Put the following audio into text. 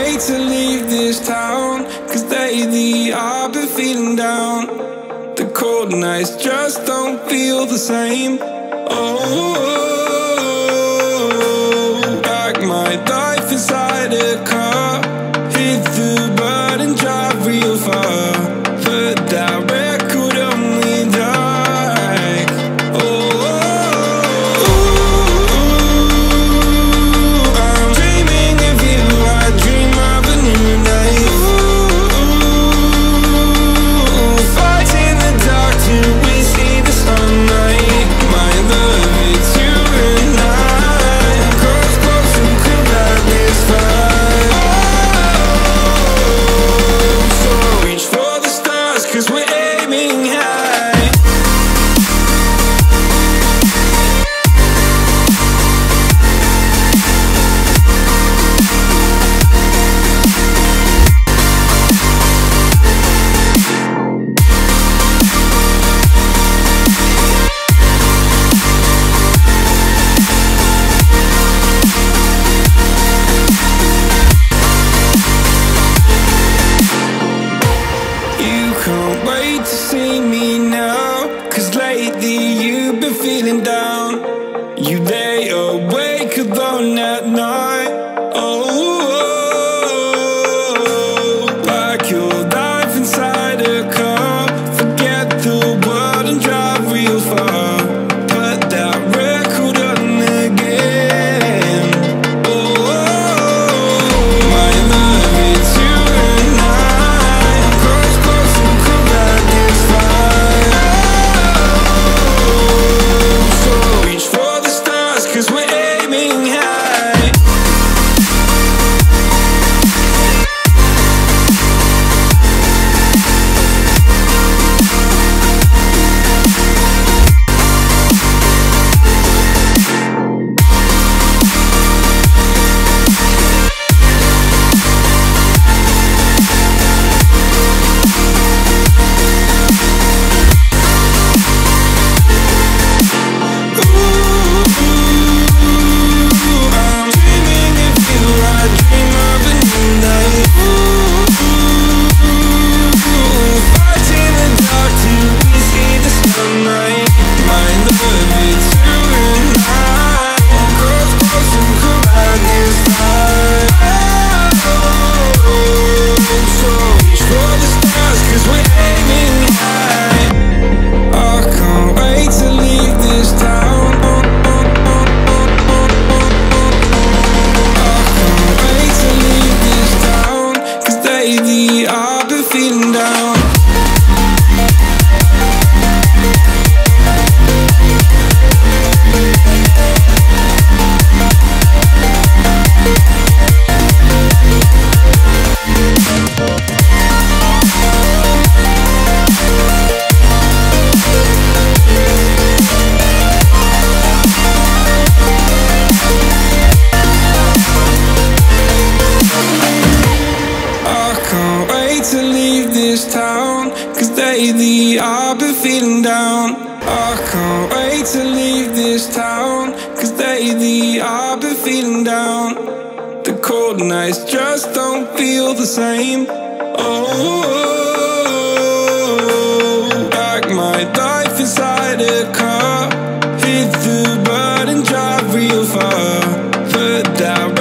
wait to leave this town, 'cause lately I've been feeling down. The cold nights just don't feel the same. Oh, like my life inside a car. Hit the button, drive real far. Put that record on me like, oh, I'm dreaming of you. I dream of a new day. Fight in the dark till we see the sunlight. My love, it's you and I. Cross close and could light this fire. So reach for the stars, 'cause we're aiming high. You can't wait to see me now, 'cause lately you've been feeling down. You lay awake alone at night. Oh, like your life inside a car. Forget the world and drive real far. Put that record on again. Oh, my love, it's you and I. Cross close and could light this fire. So reach for the stars, 'cause we're aiming high. I'm dreaming of you. I dream of a new night. Fight in the dark till we see the sunlight. My love, it's you and I. Cross close and could light this fire. So reach for the stars, 'cause we're aiming high. I can't wait to leave this town. Wait to leave this town, 'cause lately I've been feeling down. I can't wait to leave this town, 'cause lately I've been feeling down. I can't wait to leave this town, 'cause lately I've been feeling down. The cold nights just don't feel the same. Oh, like my life inside a car. Hit the button, drive real far. Put that